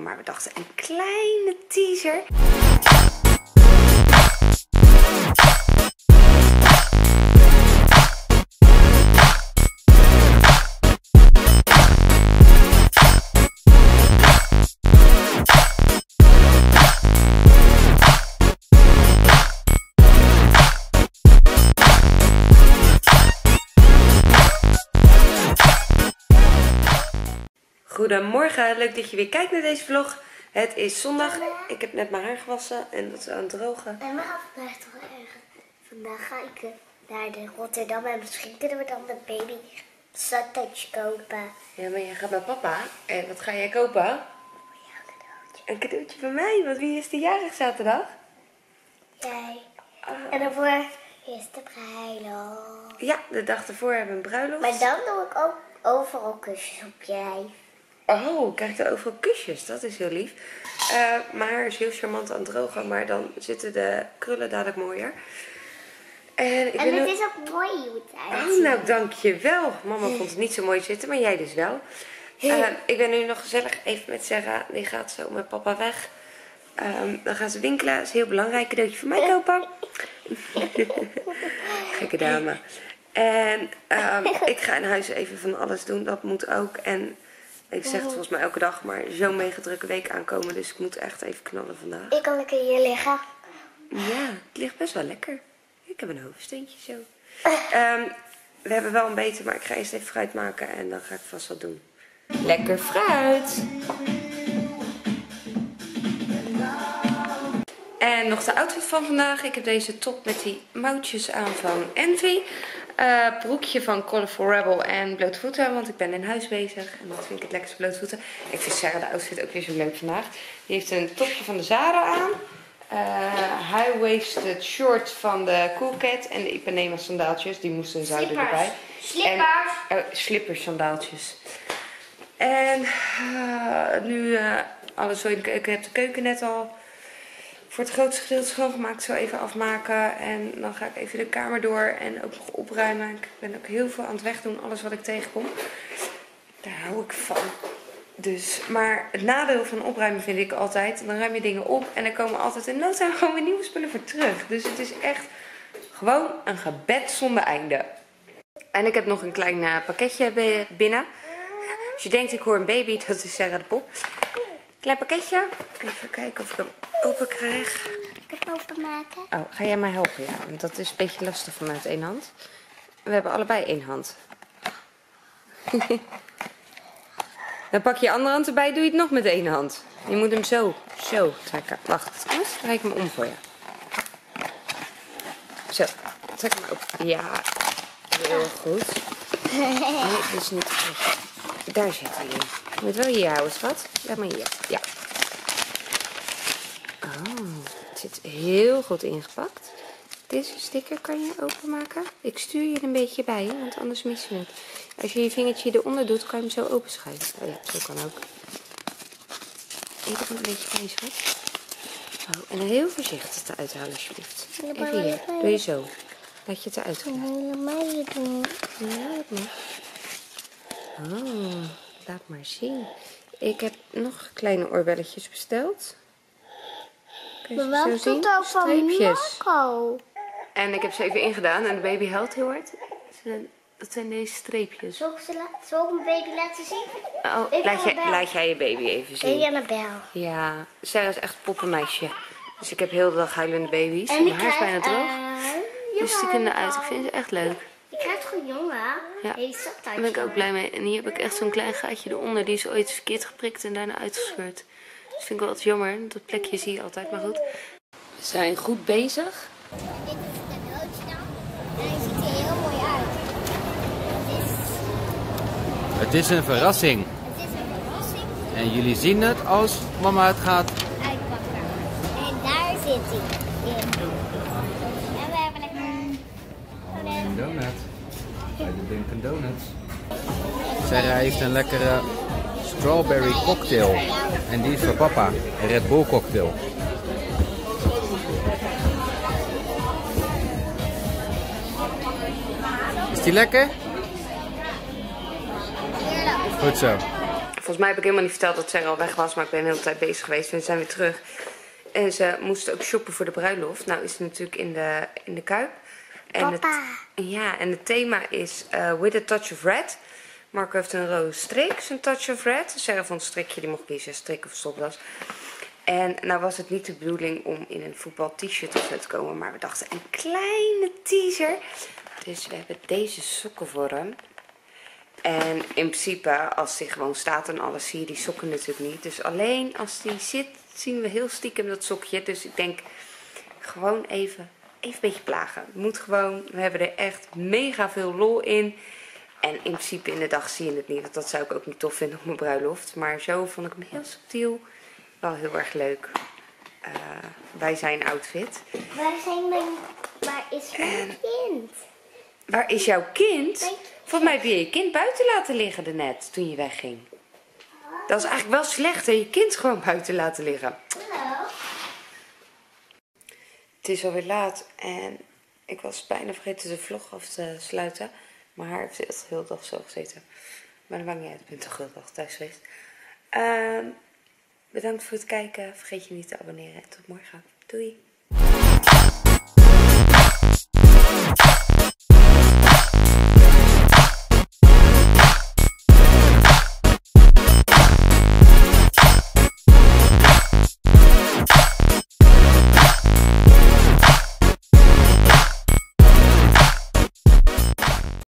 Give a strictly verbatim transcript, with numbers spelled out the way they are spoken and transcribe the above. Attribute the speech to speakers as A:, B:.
A: maar we dachten een kleine teaser. Goedemorgen, leuk dat je weer kijkt naar deze vlog. Het is zondag, ik heb net mijn haar gewassen en dat is aan het drogen.
B: En we gaan vandaag toch erg. Vandaag ga ik naar de Rotterdam en misschien kunnen we dan de baby sausage kopen.
A: Ja, maar jij gaat naar papa. En wat ga jij kopen?
B: Ja, een cadeautje.
A: Een cadeautje van mij, want wie is de jarig zaterdag?
B: Jij.
A: Oh.
B: En daarvoor is de bruiloft.
A: Ja, de dag ervoor hebben we een bruiloft.
B: Maar dan doe ik ook overal kusjes op je lijf.
A: Oh, krijg je overal kusjes, dat is heel lief. Uh, mijn haar is heel charmant aan het drogen, maar dan zitten de krullen dadelijk mooier. En, ik
B: en
A: ben
B: het
A: nu...
B: is ook mooi hoe het uitziet.
A: Oh, nou dankjewel. Mama vond het niet zo mooi zitten, maar jij dus wel. Uh, ik ben nu nog gezellig even met Sarah. Die gaat zo met papa weg. Um, dan gaan ze winkelen. Dat is heel belangrijk. Cadeautje voor mij kopen. Gekke dame. En um, ik ga in huis even van alles doen. Dat moet ook. En ik zeg het volgens mij elke dag, maar zo'n mega drukke week aankomen. Dus ik moet echt even knallen vandaag.
B: Ik kan lekker hier liggen.
A: Ja, het ligt best wel lekker. Ik heb een hoofdsteentje zo. Um, we hebben wel een beter, maar ik ga eerst even fruit maken en dan ga ik vast wat doen. Lekker fruit! En nog de outfit van vandaag. Ik heb deze top met die mouwtjes aan van Envy. Uh, broekje van Colorful Rebel en blote voeten, want ik ben in huis bezig. En dat vind ik het lekkerste, blote voeten. Ik vind Sarah de outfit ook weer zo leuk vandaag. Die heeft een topje van de Zara aan. Uh, high-waisted short van de Cool Cat en de Ipanema sandaaltjes. Die moesten zouden erbij.
B: Slippers.
A: En, uh, slippers sandaaltjes. En uh, nu uh, alles zo in de keuken. Ik heb de keuken net al voor het grootste gedeelte schoongemaakt. Zo even afmaken. En dan ga ik even de kamer door en ook nog opruimen. Ik ben ook heel veel aan het wegdoen. Alles wat ik tegenkom. Daar hou ik van. Dus, maar het nadeel van opruimen vind ik altijd, dan ruim je dingen op en er komen altijd in no time gewoon weer nieuwe spullen voor terug. Dus het is echt gewoon een gebed zonder einde. En ik heb nog een klein uh, pakketje binnen. Als je denkt ik hoor een baby, dat is Sarah de pop. Klein pakketje. Even kijken of ik hem open krijg.
B: Kan ik openmaken?
A: Oh, ga jij mij helpen? Ja, want dat is een beetje lastig voor mij met één hand. We hebben allebei één hand. Dan pak je je andere hand erbij, doe je het nog met één hand. Je moet hem zo, zo trekken. Wacht, dan draai ik hem om voor je. Zo, trek hem op. Ja, heel goed. Nee, dat is niet goed. Daar zit hij in. Je moet wel hier houden, schat. Laat maar hier. Ja. Oh, het zit heel goed ingepakt. Deze sticker kan je openmaken. Ik stuur je er een beetje bij, hè, want anders mis je het. Als je je vingertje eronder doet, kan je hem zo openschuiven. Oh ja, zo kan ook. Eet er een beetje bij, schat. Oh, en heel voorzichtig eruit halen, alsjeblieft. Even hier. Doe je zo. Laat je het eruit gaan.
B: Helemaal niet doen.
A: Ja, dat mag. Oh, laat maar zien. Ik heb nog kleine oorbelletjes besteld. Kun je
B: Maar
A: ze
B: wel
A: zo zien?
B: tot al van
A: Streepjes.
B: Marco.
A: En ik heb ze even ingedaan en de baby huilt heel hard. Dat zijn deze streepjes.
B: Zal ik, ze la zal ik mijn baby laten zien?
A: Oh,
B: Ik
A: laat,
B: ga
A: jij,
B: bellen.
A: laat jij je baby even zien.
B: Baby Annabel.
A: Ja, Sarah is echt een poppenmeisje. Dus ik heb heel de dag huilende baby's.
B: En
A: Mijn
B: ik
A: haar is
B: krijg,
A: bijna droog.
B: Uh,
A: Dus die kunnen eruit. Ik vind ze echt leuk.
B: Je krijgt gewoon jongen.
A: Ja,
B: Hey, zat
A: daar ben ik ook blij mee. En hier heb ik echt zo'n klein gaatje eronder. Die is ooit verkeerd geprikt en daarna uitgescheurd. Dat vind ik wel wat jammer. Dat plekje zie je altijd, maar goed. We zijn goed bezig.
B: Dit is de cadeautje dan. En hij ziet er heel mooi uit. Het is,
C: Het is een verrassing.
B: het is een verrassing
C: En jullie zien het als mama het gaat
B: uitpakken. En daar zit hij in. En we hebben lekker
C: een donut. Bij de Dunkin' Donuts. Sarah heeft een lekkere strawberry cocktail. En die is voor papa. Een Red Bull cocktail. Is die lekker? Goed zo.
A: volgens mij heb ik helemaal niet verteld dat Sarah al weg was, maar ik ben de hele tijd bezig geweest. We zijn weer terug. En ze moesten ook shoppen voor de bruiloft. Nou is het natuurlijk in de, in de Kuip. En het, ja, en het thema is uh, With a Touch of Red. Marco heeft een rode strik, een Touch of Red. Sarah vond een strikje, die mocht kiezen, strik of stropdas. En nou was het niet de bedoeling om in een voetbal t-shirt of zo te komen, maar we dachten een kleine teaser. Dus we hebben deze sokken voor hem. En in principe, als die gewoon staat en alles, zie je die sokken natuurlijk niet. Dus alleen als die zit, zien we heel stiekem dat sokje. Dus ik denk, gewoon even, even een beetje plagen. Het moet gewoon, we hebben er echt mega veel lol in. En in principe in de dag zie je het niet, want dat zou ik ook niet tof vinden op mijn bruiloft. Maar zo vond ik hem heel subtiel. Wel heel erg leuk. Uh, bij zijn outfit.
B: Waar zijn mijn... Waar is mijn
A: en,
B: kind?
A: Waar is jouw kind? Volgens mij heb je je kind buiten laten liggen daarnet, toen je wegging. Dat is eigenlijk wel slecht, hè? Je kind gewoon buiten laten liggen.
B: Hallo.
A: Het is alweer laat en ik was bijna vergeten de vlog af te sluiten. Maar haar heeft echt de hele dag zo gezeten. Maar dat maakt niet uit, ik ben toch de hele dag thuis geweest. Uh, bedankt voor het kijken. Vergeet je niet te abonneren en tot morgen. Doei!